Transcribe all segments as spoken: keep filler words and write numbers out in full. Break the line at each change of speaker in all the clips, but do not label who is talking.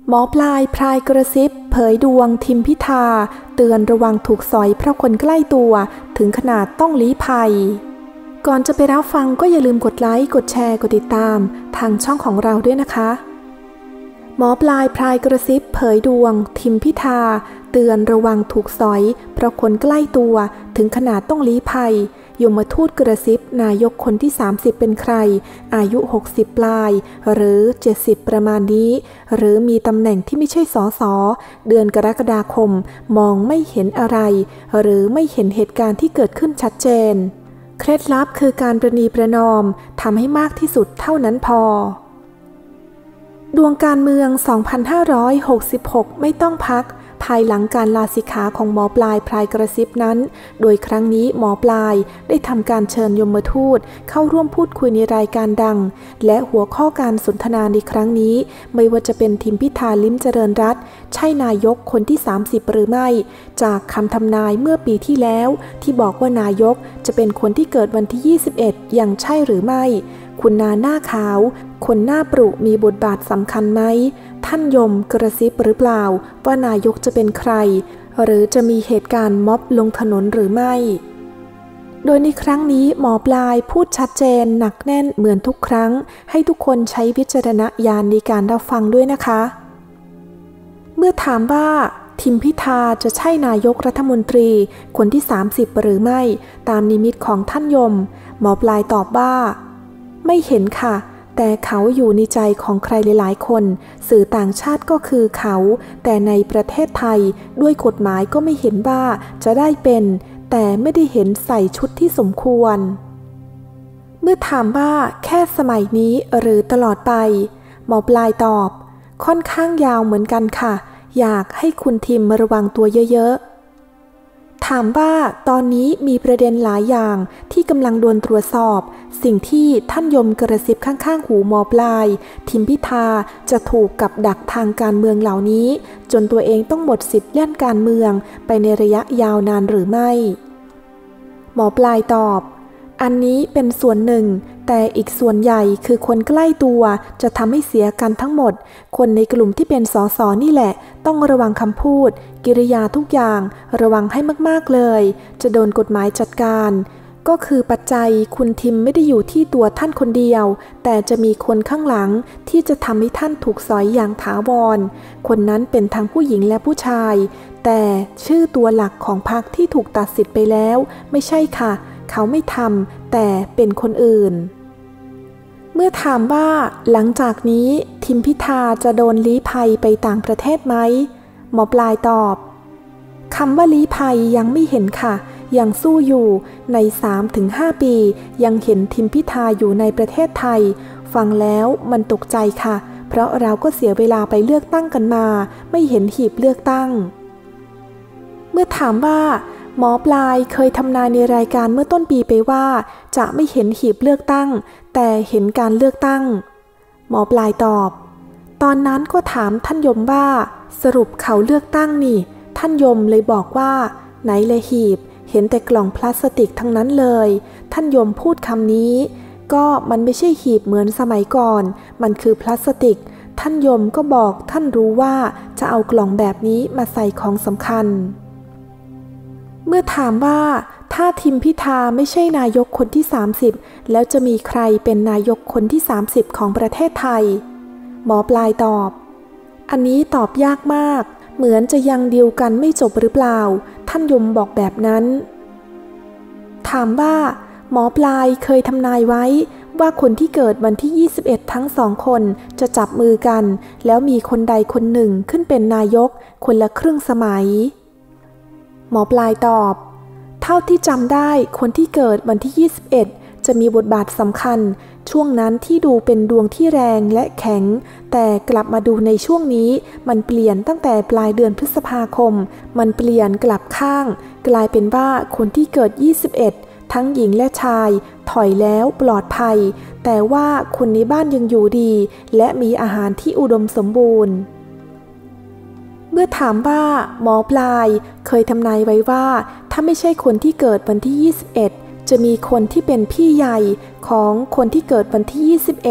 หมอปลายพรายกระซิบเผยดวงทิมพิธาเตือนระวังถูกสอยเพราะคนใกล้ตัวถึงขนาดต้องลี้ภัยก่อนจะไปรับฟังก็อย่าลืมกดไลค์กดแชร์กดติดตามทางช่องของเราด้วยนะคะหมอปลายพรายกระซิบเผยดวงทิมพิธาเตือนระวังถูกสอยเพราะคนใกล้ตัวถึงขนาดต้องลี้ภัยยมทูตกระซิบนายกคนที่สามสิบเป็นใครอายุหกสิบปลายหรือเจ็ดสิบประมาณนี้หรือมีตำแหน่งที่ไม่ใช่สสเดือนกรกฎาคมมองไม่เห็นอะไรหรือไม่เห็นเหตุการณ์ที่เกิดขึ้นชัดเจนเคล็ดลับคือการประนีประนอมทำให้มากที่สุดเท่านั้นพอดวงการเมือง สองพันห้าร้อยหกสิบหก ไม่ต้องพักภายหลังการลาสิกขาของหมอปลายพรายกระซิบนั้นโดยครั้งนี้หมอปลายได้ทำการเชิญยมทูตเข้าร่วมพูดคุยในรายการดังและหัวข้อการสนทนาในครั้งนี้ไม่ว่าจะเป็นทิมพิธาลิ้มเจริญรัตน์ใช่นายกคนที่สามสิบหรือไม่จากคำทำนายเมื่อปีที่แล้วที่บอกว่านายกจะเป็นคนที่เกิดวันที่ยี่สิบเอ็ดยังใช่หรือไม่คุณนาหน้าขาวคนหน้าปรุมีบทบาทสำคัญไหมท่านยมกระซิบหรือเปล่าว่านายกจะเป็นใครหรือจะมีเหตุการณ์ม็อบลงถนนหรือไม่โดยในครั้งนี้หมอปลายพูดชัดเจนหนักแน่นเหมือนทุกครั้งให้ทุกคนใช้วิจารณญาณในการรับฟังด้วยนะคะเมื่อถามว่าทิมพิธาจะใช่นายกรัฐมนตรีคนที่สามสิบหรือไม่ตามนิมิตของท่านยมหมอปลายตอบว่าไม่เห็นค่ะแต่เขาอยู่ในใจของใครหลายๆคนสื่อต่างชาติก็คือเขาแต่ในประเทศไทยด้วยกฎหมายก็ไม่เห็นว่าจะได้เป็นแต่ไม่ได้เห็นใส่ชุดที่สมควรเมื่อถามว่าแค่สมัยนี้หรือตลอดไปหมอปลายตอบค่อนข้างยาวเหมือนกันค่ะอยากให้คุณทิมระวังตัวเยอะๆถามว่าตอนนี้มีประเด็นหลายอย่างที่กำลังโดนตรวจสอบสิ่งที่ท่านยมกระซิบข้างๆหูหมอปลายทิมพิธาจะถูกกับดักทางการเมืองเหล่านี้จนตัวเองต้องหมดสิทธิ์เล่นการเมืองไปในระยะยาวนานหรือไม่หมอปลายตอบอันนี้เป็นส่วนหนึ่งแต่อีกส่วนใหญ่คือคนใกล้ตัวจะทำให้เสียกันทั้งหมดคนในกลุ่มที่เป็นสสนี่แหละต้องระวังคำพูดกิริยาทุกอย่างระวังให้มากๆเลยจะโดนกฎหมายจัดการก็คือปัจจัยคุณทิมไม่ได้อยู่ที่ตัวท่านคนเดียวแต่จะมีคนข้างหลังที่จะทำให้ท่านถูกสอยอย่างถาวรคนนั้นเป็นทั้งผู้หญิงและผู้ชายแต่ชื่อตัวหลักของพรรคที่ถูกตัดสิทธิ์ไปแล้วไม่ใช่ค่ะเขาไม่ทำแต่เป็นคนอื่นเมื่อถามว่าหลังจากนี้ทิมพิธาจะโดนลี้ภัยไปต่างประเทศไหมหมอปลายตอบคำว่าลี้ภัยยังไม่เห็นค่ะยังสู้อยู่ใน สามถึงห้า ปียังเห็นทิมพิธาอยู่ในประเทศไทยฟังแล้วมันตกใจค่ะเพราะเราก็เสียเวลาไปเลือกตั้งกันมาไม่เห็นหีบเลือกตั้งเมื่อถามว่าหมอปลายเคยทำนายในรายการเมื่อต้นปีไปว่าจะไม่เห็นหีบเลือกตั้งแต่เห็นการเลือกตั้งหมอปลายตอบตอนนั้นก็ถามท่านยมว่าสรุปเขาเลือกตั้งนี่ท่านยมเลยบอกว่าไหนเลยหีบเห็นแต่กล่องพลาสติกทั้งนั้นเลยท่านยมพูดคำนี้ก็มันไม่ใช่หีบเหมือนสมัยก่อนมันคือพลาสติกท่านยมก็บอกท่านรู้ว่าจะเอากล่องแบบนี้มาใส่ของสำคัญเมื่อถามว่าถ้าทิมพิธาไม่ใช่นายกคนที่สามสิบแล้วจะมีใครเป็นนายกคนที่สามสิบของประเทศไทยหมอปลายตอบอันนี้ตอบยากมากเหมือนจะยังดีลกันไม่จบหรือเปล่าท่านยมบอกแบบนั้นถามว่าหมอปลายเคยทำนายไว้ว่าคนที่เกิดวันที่ยี่สิบเอ็ดทั้งสองคนจะจับมือกันแล้วมีคนใดคนหนึ่งขึ้นเป็นนายกคนละครึ่งสมัยหมอปลายตอบเท่าที่จำได้คนที่เกิดวันที่ยี่สิบเอ็ดจะมีบทบาทสำคัญช่วงนั้นที่ดูเป็นดวงที่แรงและแข็งแต่กลับมาดูในช่วงนี้มันเปลี่ยนตั้งแต่ปลายเดือนพฤษภาคมมันเปลี่ยนกลับข้างกลายเป็นว่าคนที่เกิดยี่สิบเอ็ดทั้งหญิงและชายถอยแล้วปลอดภัยแต่ว่าคนในบ้านยังอยู่ดีและมีอาหารที่อุดมสมบูรณ์เมื่อถามว่าหมอปลายเคยทำนายไว้ว่าถ้าไม่ใช่คนที่เกิดวันที่ยี่สิบเอ็ดจะมีคนที่เป็นพี่ใหญ่ของคนที่เกิดวันที่ยี่สิบเอ็ด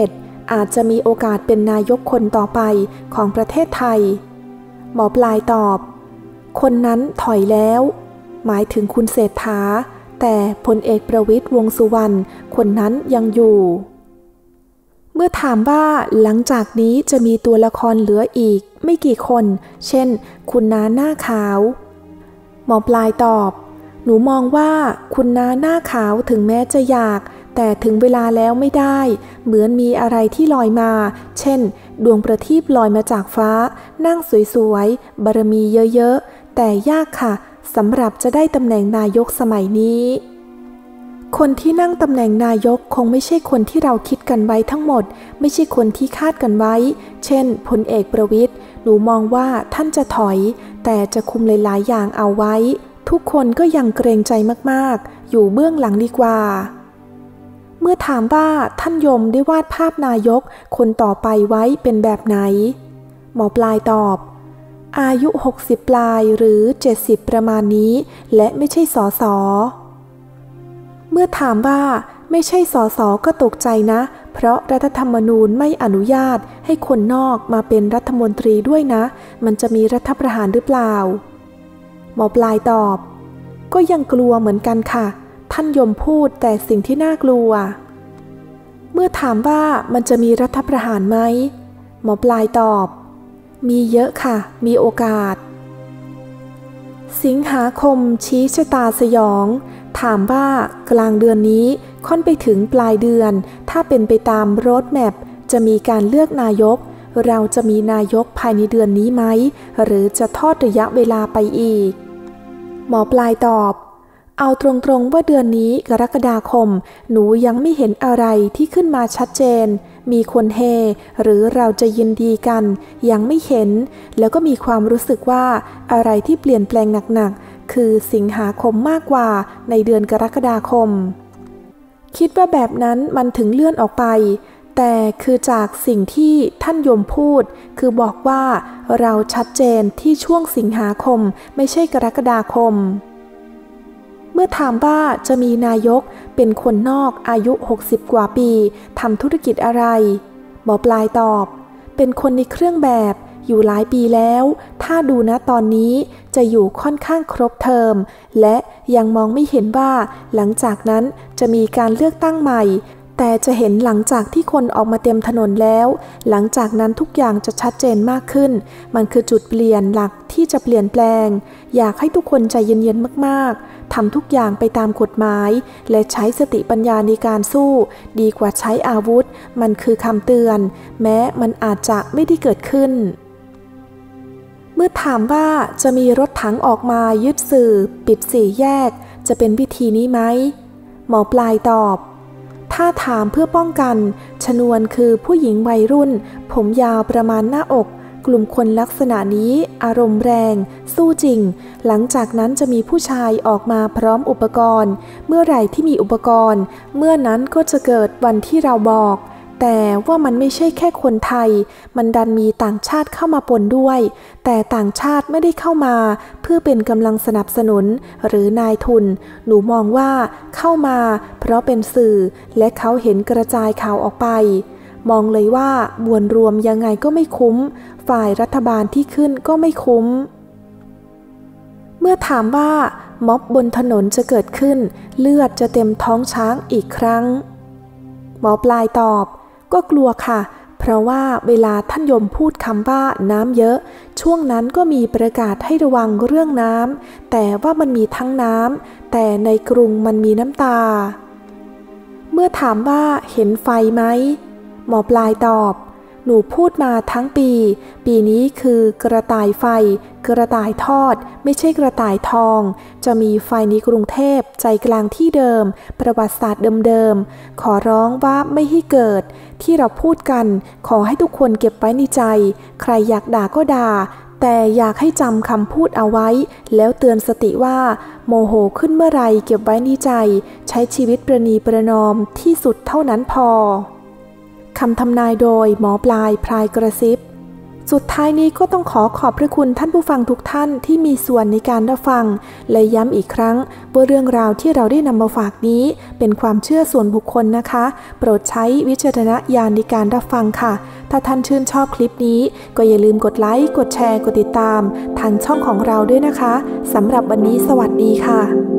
อาจจะมีโอกาสเป็นนายกคนต่อไปของประเทศไทยหมอปลายตอบคนนั้นถอยแล้วหมายถึงคุณเศรษฐาแต่พลเอกประวิตรวงษ์สุวรรณคนนั้นยังอยู่เมื่อถามว่าหลังจากนี้จะมีตัวละครเหลืออีกไม่กี่คนเช่นคุณน้าหน้าขาวหมอปลายตอบหนูมองว่าคุณน้าหน้าขาวถึงแม้จะอยากแต่ถึงเวลาแล้วไม่ได้เหมือนมีอะไรที่ลอยมาเช่นดวงประทีปลอยมาจากฟ้านั่งสวยๆบารมีเยอะๆแต่ยากค่ะสำหรับจะได้ตำแหน่งนายกสมัยนี้คนที่นั่งตำแหน่งนายกคงไม่ใช่คนที่เราคิดกันไว้ทั้งหมดไม่ใช่คนที่คาดกันไว้เช่นพลเอกประวิตรหนูมองว่าท่านจะถอยแต่จะคุมหลายๆอย่างเอาไว้ทุกคนก็ยังเกรงใจมากๆอยู่เบื้องหลังดีกว่าเมื่อถามว่าท่านยมได้วาดภาพนายกคนต่อไปไว้เป็นแบบไหนหมอปลายตอบอายุหกสิบปลายหรือเจ็ดสิบประมาณนี้และไม่ใช่สสเมื่อถามว่าไม่ใช่สสก็ตกใจนะเพราะรัฐธรรมนูญไม่อนุญาตให้คนนอกมาเป็นรัฐมนตรีด้วยนะมันจะมีรัฐประหารหรือเปล่าหมอปลายตอบก็ยังกลัวเหมือนกันค่ะท่านยมพูดแต่สิ่งที่น่ากลัวเมื่อถามว่ามันจะมีรัฐประหารไหมหมอปลายตอบมีเยอะค่ะมีโอกาสสิงหาคมชี้ชะตาสยองถามว่ากลางเดือนนี้ค่อนไปถึงปลายเดือนถ้าเป็นไปตามโรดแมพจะมีการเลือกนายกเราจะมีนายกภายในเดือนนี้ไหมหรือจะทอดระยะเวลาไปอีกหมอปลายตอบเอาตรงๆว่าเดือนนี้กรกฎาคมหนูยังไม่เห็นอะไรที่ขึ้นมาชัดเจนมีคนเฮหรือเราจะยินดีกันยังไม่เห็นแล้วก็มีความรู้สึกว่าอะไรที่เปลี่ยนแปลงหนักๆคือสิงหาคมมากกว่าในเดือนกรกฎาคมคิดว่าแบบนั้นมันถึงเลื่อนออกไปแต่คือจากสิ่งที่ท่านยมพูดคือบอกว่าเราชัดเจนที่ช่วงสิงหาคมไม่ใช่กรกฎาคมเมื่อถามว่าจะมีนายกเป็นคนนอกอายุหกสิบกว่าปีทำธุรกิจอะไรหมอปลายตอบเป็นคนในเครื่องแบบอยู่หลายปีแล้วถ้าดูนะตอนนี้จะอยู่ค่อนข้างครบเทอมและยังมองไม่เห็นว่าหลังจากนั้นจะมีการเลือกตั้งใหม่แต่จะเห็นหลังจากที่คนออกมาเต็มถนนแล้วหลังจากนั้นทุกอย่างจะชัดเจนมากขึ้นมันคือจุดเปลี่ยนหลักที่จะเปลี่ยนแปลงอยากให้ทุกคนใจเย็นๆมากๆทำทุกอย่างไปตามกฎหมายและใช้สติปัญญาในการสู้ดีกว่าใช้อาวุธมันคือคำเตือนแม้มันอาจจะไม่ได้เกิดขึ้นเมื่อถามว่าจะมีรถถังออกมายึดสื่อปิดสี่แยกจะเป็นวิธีนี้ไหมหมอปลายตอบถ้าถามเพื่อป้องกันชนวนคือผู้หญิงวัยรุ่นผมยาวประมาณหน้าอกกลุ่มคนลักษณะนี้อารมณ์แรงสู้จริงหลังจากนั้นจะมีผู้ชายออกมาพร้อมอุปกรณ์เมื่อไหร่ที่มีอุปกรณ์เมื่อนั้นก็จะเกิดวันที่เราบอกแต่ว่ามันไม่ใช่แค่คนไทยมันดันมีต่างชาติเข้ามาปนด้วยแต่ต่างชาติไม่ได้เข้ามาเพื่อเป็นกำลังสนับสนุนหรือนายทุนหนูมองว่าเข้ามาเพราะเป็นสื่อและเขาเห็นกระจายข่าวออกไปมองเลยว่ามวลรวมยังไงก็ไม่คุ้มฝ่ายรัฐบาลที่ขึ้นก็ไม่คุ้มเมื่อถามว่าม็อบบนถนนจะเกิดขึ้นเลือดจะเต็มท้องช้างอีกครั้งหมอปลายตอบก็กลัวค่ะเพราะว่าเวลาท่านยมพูดคำว่าน้ำเยอะช่วงนั้นก็มีประกาศให้ระวังเรื่องน้ำแต่ว่ามันมีทั้งน้ำแต่ในกรุงมันมีน้ำตาเมื่อถามว่าเห็นไฟไหมหมอปลายตอบหนูพูดมาทั้งปีปีนี้คือกระต่ายไฟกระต่ายทอดไม่ใช่กระต่ายทองจะมีไฟในกรุงเทพใจกลางที่เดิมประวัติศาสตร์เดิมๆขอร้องว่าไม่ให้เกิดที่เราพูดกันขอให้ทุกคนเก็บไว้ในใจใครอยากด่าก็ด่าแต่อยากให้จำคำพูดเอาไว้แล้วเตือนสติว่าโมโหขึ้นเมื่อไรเก็บไว้ในใจใช้ชีวิตประนีประนอมที่สุดเท่านั้นพอคำทำนายโดยหมอปลายพลายกระซิบสุดท้ายนี้ก็ต้องขอขอบพระคุณท่านผู้ฟังทุกท่านที่มีส่วนในการรับฟังและย้ำอีกครั้งว่าเรื่องราวที่เราได้นำมาฝากนี้เป็นความเชื่อส่วนบุคคลนะคะโปรดใช้วิจารณญาณในการรับฟังค่ะถ้าท่านชื่นชอบคลิปนี้ก็อย่าลืมกดไลค์กดแชร์กดติดตามทางช่องของเราด้วยนะคะสำหรับวันนี้สวัสดีค่ะ